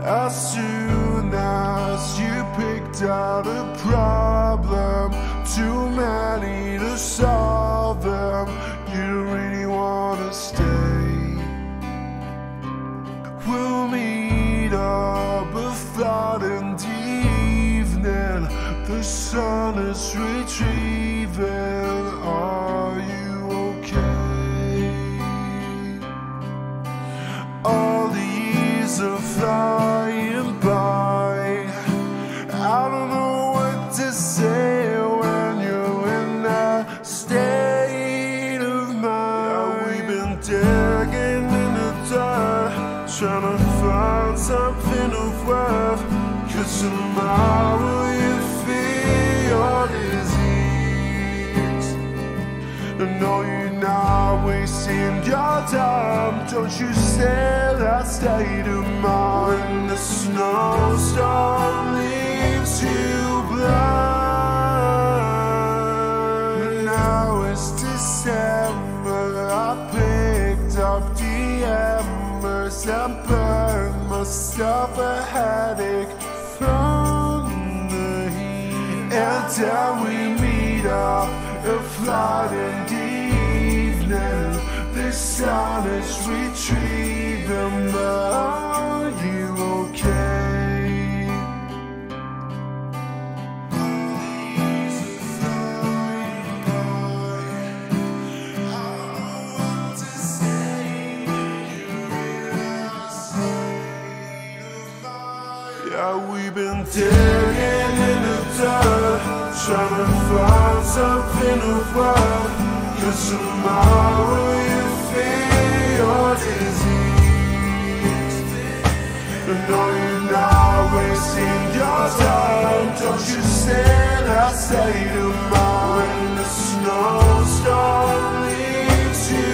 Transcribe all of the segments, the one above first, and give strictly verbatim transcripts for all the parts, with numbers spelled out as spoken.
As soon as you picked out a problem, too many to solve them, you don't really wanna stay. We'll meet up a flood in the evening. The sun is retrieving. Are you okay? All the years are flying by. I don't know what to say when you're in that state of mind. Yeah, we've been digging in the dirt, trying to find something of worth, 'cause tomorrow you feel your disease. I know you're not wasting your time. Don't you say that state of mind. The snowstorm leaves you blind. Now it's December. I picked up the embers and burned myself a headache from the heat. And then we meet up a flood in the evening. The sun is retrieving. But are you okay? Yeah, we've been digging in the dirt, trying to find something of worth, 'cause tomorrow you feel your disease. I know you're not wasting your time. Don't you say that state of mind. The snowstorm leaves you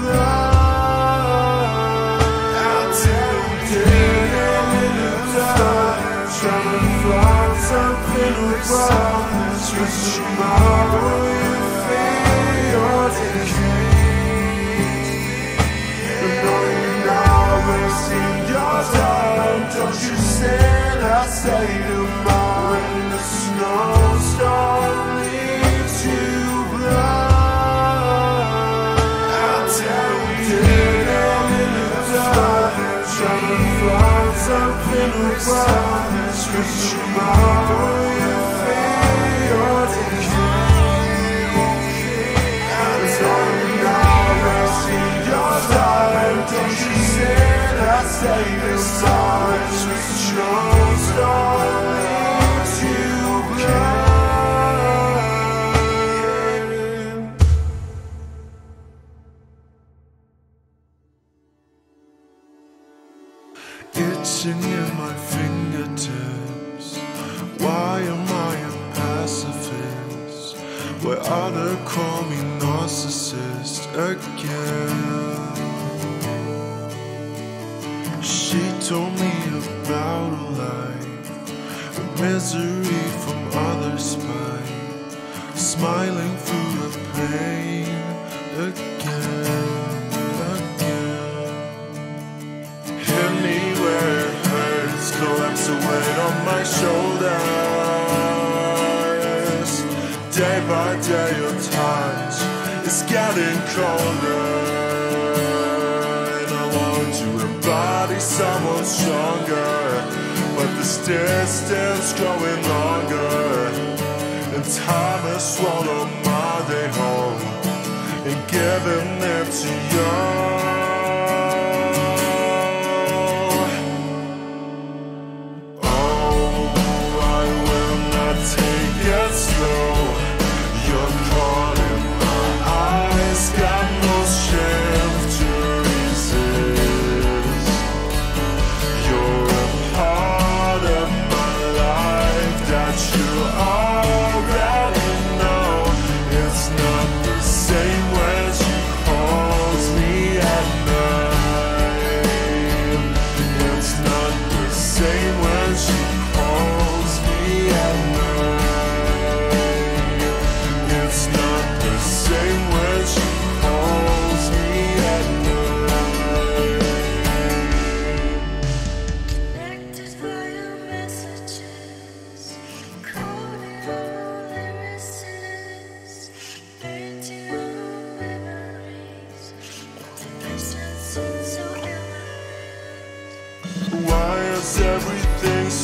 blind. Until digging in the dirt, trying to find something of worth, 'cause tomorrow you feel your disease. I know you're not wasting your time. Don't you say that state of mind. The snowstorm leaves you blind. Until we dig in the dirt, trying to find something of worth, 'cause tomorrow you feel your disease. And it's all you're wasting your time. Don't you say that state of mind. The snowstorm leaves you blind. Itching in my fingertips. Why am I a pacifist? Why other call me narcissist again? She told me about a life, the misery from others' spite, smiling through the pain again, again. Hit me where it hurts, collapse the weight on my shoulders. Day by day your touch is getting colder, and I long to embody someone stronger, but this distance growing longer, and time has swallowed my day home and given it to you. Already know it's not the same when she calls me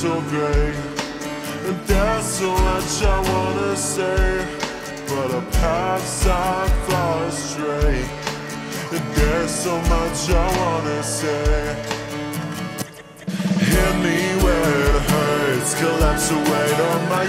so great. And there's so much I wanna say, but I pass, I fall astray. And there's so much I wanna say. Hit me where it hurts, collapse the weight on my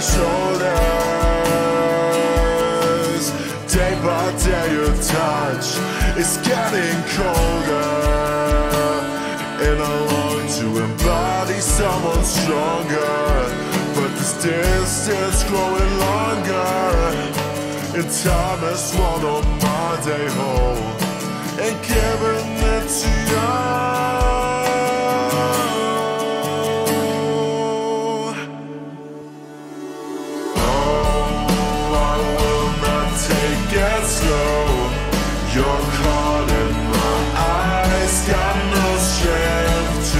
shoulders. Day by day your touch is getting colder, and I long to embody someone stronger, but this distance growing longer, and time has swallowed my day whole and given it to you. You're caught in my eyes, got no strength to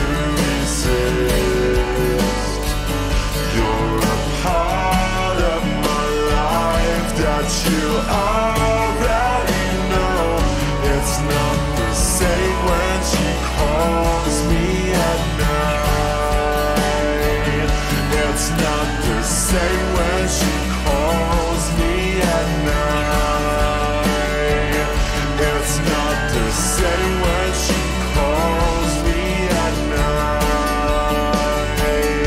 resist. You're a part of my life that you already know. It's not the same when she calls me at night. It's not the same when she calls me at night. It's not the same when she calls me at night.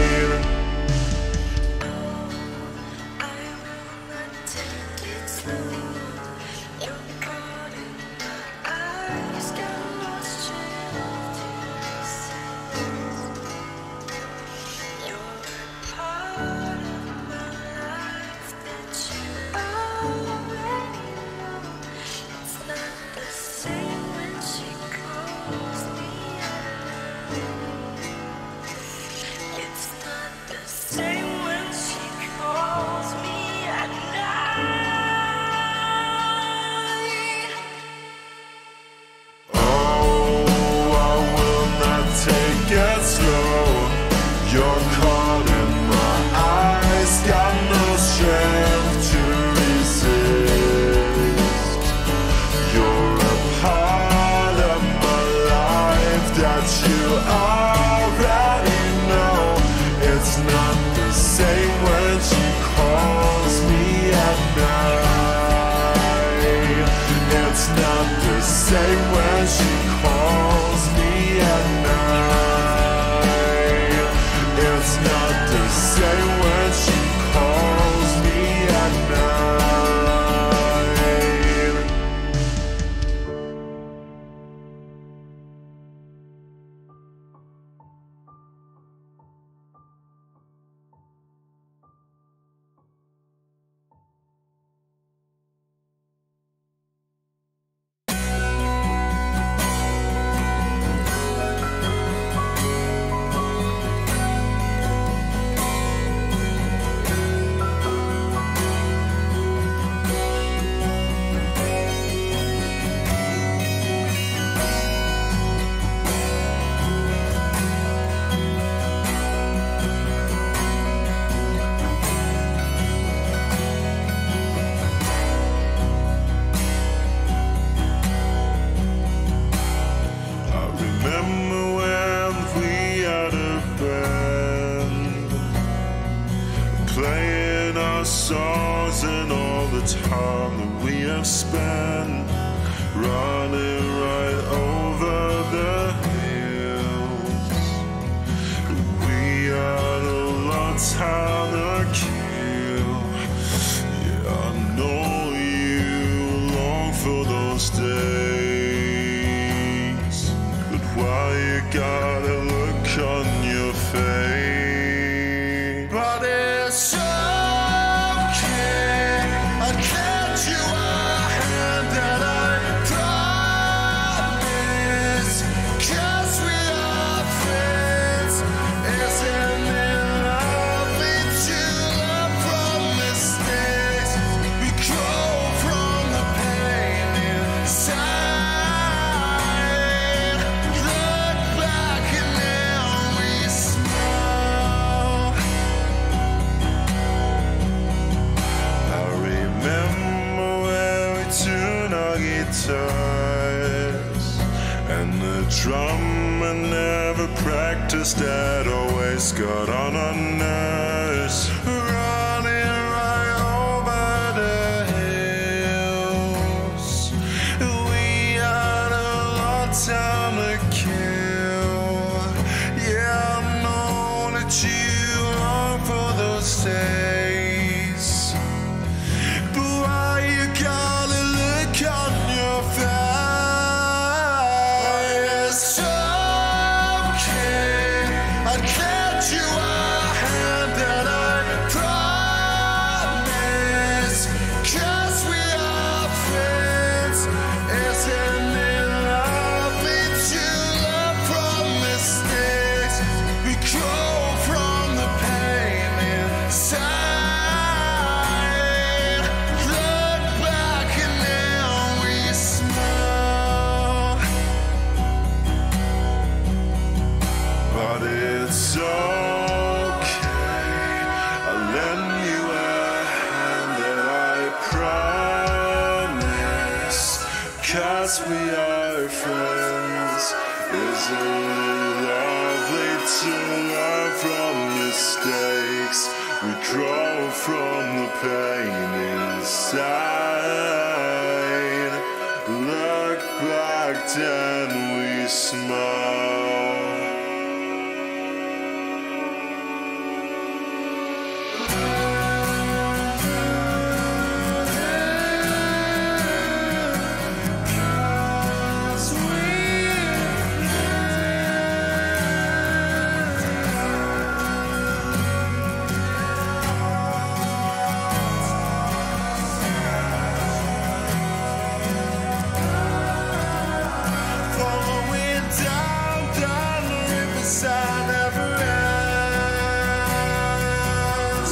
I wanna take it slow. You're caught in my eyes, got lost strength to resist. You're a part of my life that you already know. It's not the same when she calls me at night. It's not the same when she calls me at night. Oh, I will not take it slow. You're caught in my eyes, got no strength to resist. You're a part of my life that you already know. It's not the same when she calls me at night. It's not the same when she calls me at night. It's not the same when she calls me at night. Songs and all the time that we have spent running right over the hills. We had a long time to kill. Yeah, I know you long for those days, but why you got a look on your face? But it's so guitars and the drum and every never practiced that, always got on our nerves. Running right over the hills. We had a lot of time to kill. Yeah, I know that you long for those days, but why you gotta look on your face? Okay, I'd get you a hand that I promise, 'cause we are friends. Isn't it lovely to learn from mistakes? We grow from the pain inside. Look back and now we smile. But it's okay, I'll lend you a hand that I promise, 'cause we are friends. Isn't it lovely to learn from mistakes? We grow from the pain inside. Look back, then we smile. Following down, down the riverside never ends.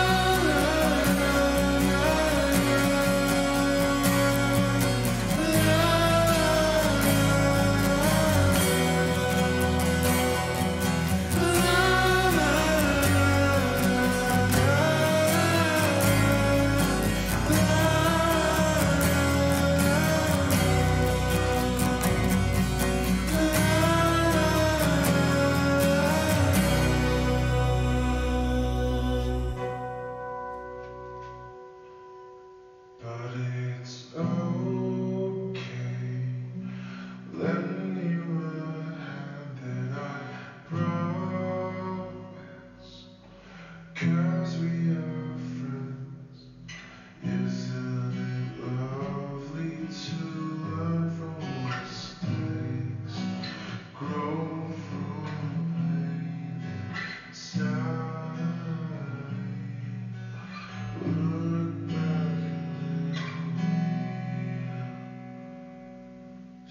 But it's okay, lending you a hand that I promise, 'cause we are friends. Isn't it lovely to learn from mistakes? Grow from pain inside. Look back and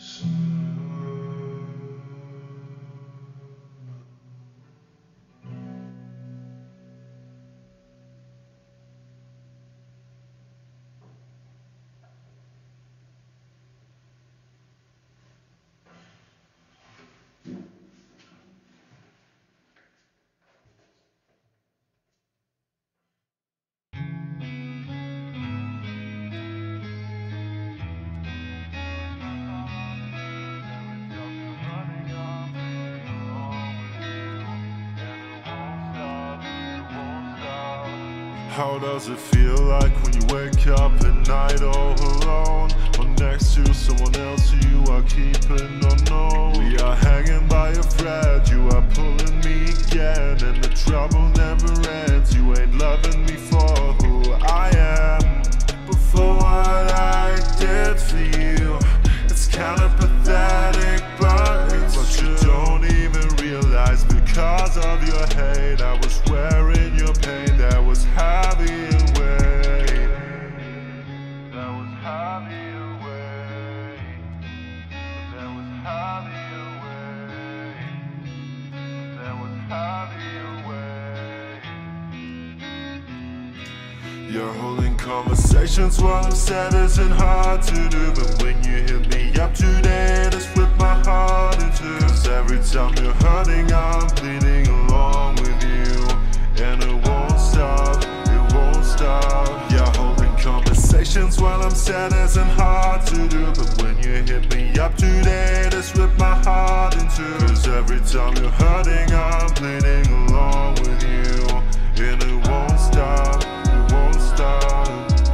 how does it feel like when you wake up at night all alone, or next to someone else who you are keeping unknown? We are hanging by a thread, you are pulling me again, and the trouble never ends. You ain't loving me for who I am, but for what I did for you. It's kinda pathetic, but it's what you don't even realize. Because of your hate, I was wearing your pain that was heavy and weight. That was heavy and weight. That was heavy and weight. That was heavy and weight. You're holding conversations while I'm sad isn't hard to do, but when you hit me up today, just rip my heart in two. 'Cause every time you're hurting, I'm bleeding along with you, and it won't stop, it won't stop. You're holding conversations conversations while I'm sad isn't hard to do, but when you hit me up today, just rip my heart in two. Cause every time you're hurting, I'm bleeding along with you, and it won't stop, it won't stop.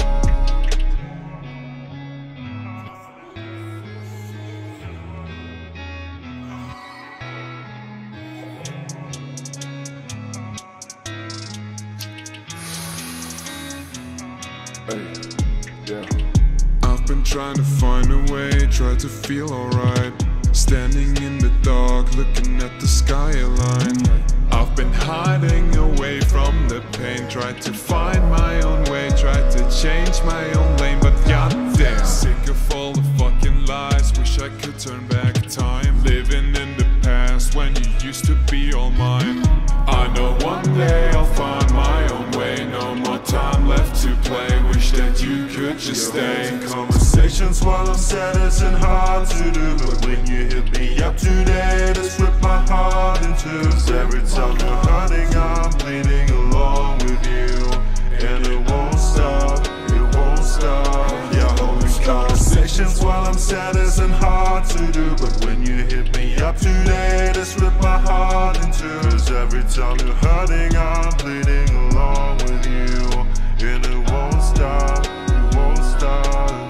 Hey, yeah. I've been trying to find a way, try to feel alright. Standing in the dark, looking at the skyline. I've been hiding away from the pain, tried to find my own way, tried to change my own lane, but goddamn, sick of all the fucking lies. Wish I could turn back time, living in the past when you used to be all mine. I know one day I'll find my own way, no more time left to play. Wish that you could just stay. Conversations while I'm sad isn't hard to do, but when you hit me up today, just rip my heart in two. Cause every time you're hurting, I'm bleeding along with you, and it won't stop, it won't stop. Yeah, holding conversations while I'm sad isn't hard to do, but when you hit me up today, just rip my heart in two. Cause every time you're hurting, I'm bleeding along with you, and it won't stop, it won't stop.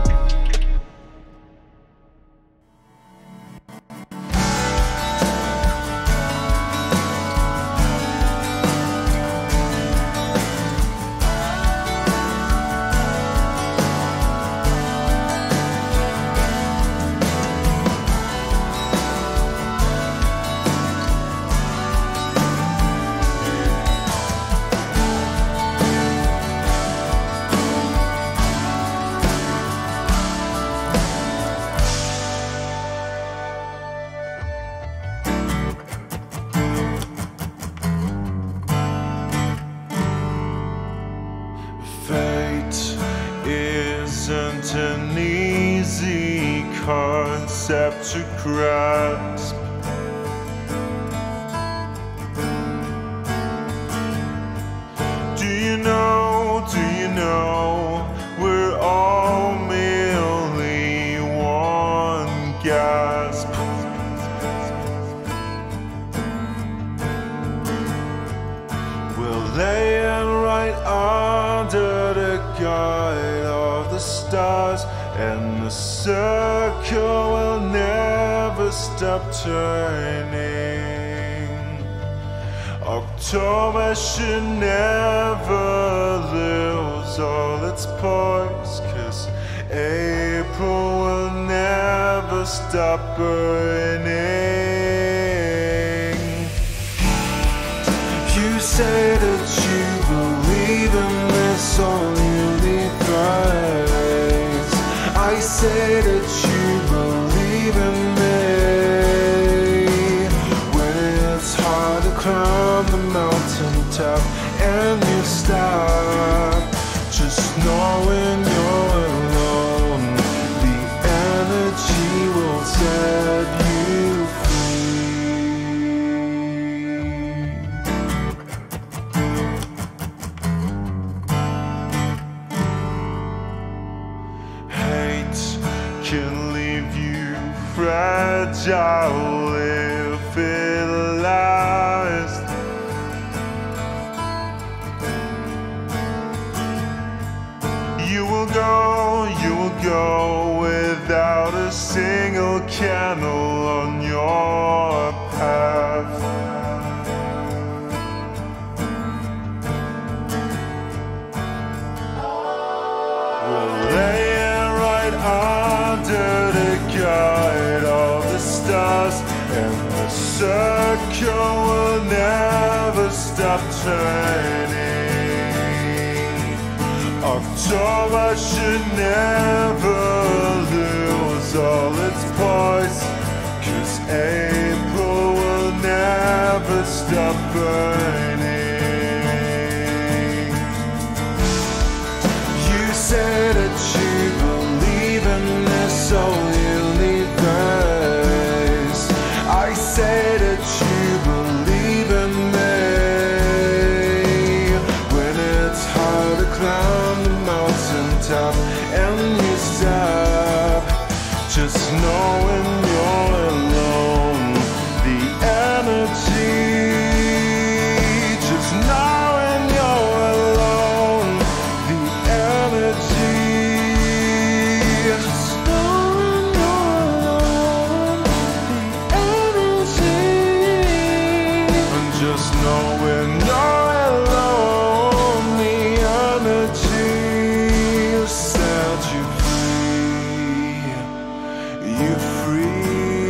Isn't an easy concept to grasp. Do you know, do you know, we're all merely one gasp. We're laying right under the guide of the stars, and the circle will never stop turning. October should never lose all its poise, cause April will never stop burning. You say that you believe in this whole universe. I say that you believe in me. When it's hard to climb the mountaintop and you stop, just knowing you're alone, the energy will set you free. Hate can leave you fragile if it lasts. You will go, you will go without a single candle on your path. We're laying right under the guide of the stars, and the circle will never stop turning. October should never lose all its poise, cause April will never stop burning. You say that you believe in this whole universe. I say that you believe in me. When it's hard to climb the mountaintop and you stop, just knowing you're alone. The energy, just knowing you're alone. The energy, just knowing you're alone. The energy, and just knowing you're alone. The energy set you free. You free.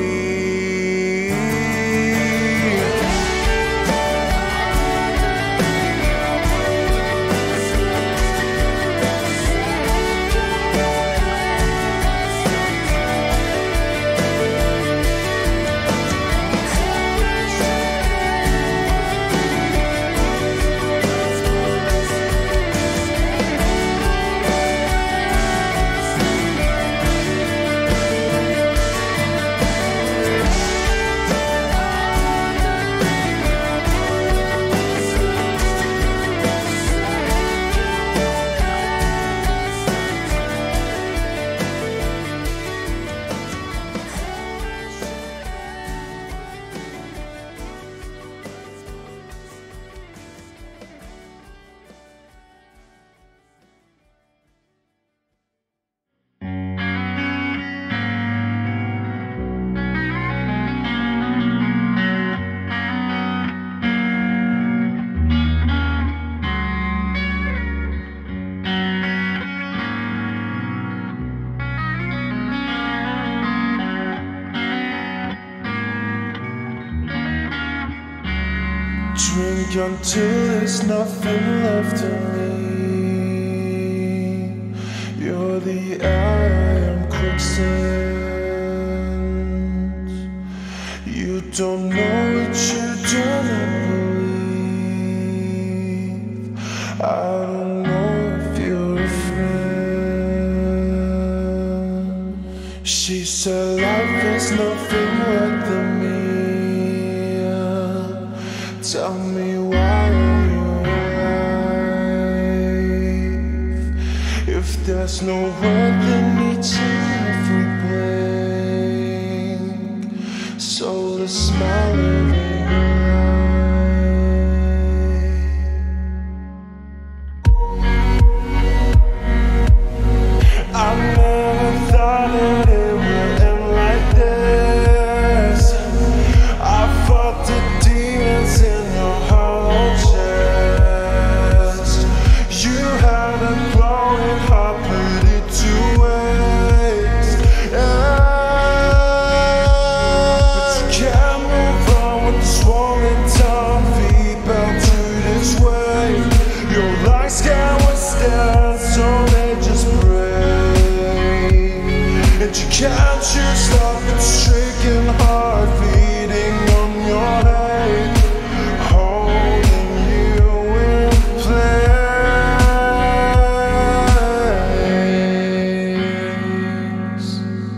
Drink until there's nothing left of me. You're the iron quicksand. You don't know what you don't believe. I don't know if you're a friend. She said life is nothing worth the meal. Tell me why are you alive? If there's no worth in each and every blink, so the smile of your eye. I never thought that it would end like this. I fought the demons in your hollow chest. You had a glowing heart, put it to waste. Yeah. But you can't move on with the swollen tongue. Feet bound to this way. Your lungs can't withstand, so they just break. And you can't choose love, it's stricken heart beating on your head, holding you in place.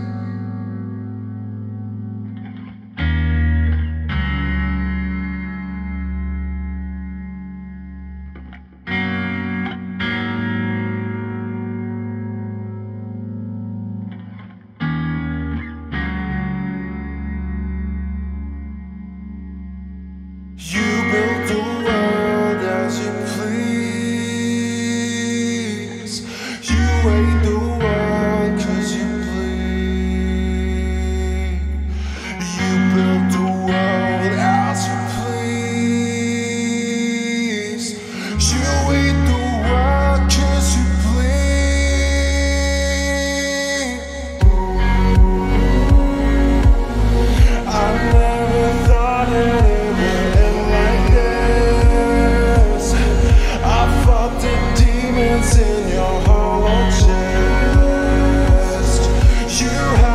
You build the world as you please. You hate the world cause you bleed. You build the world as you please. You hate the world cause you bleed. I never thought it would end like this. I fought the demons in your hollow chest. You had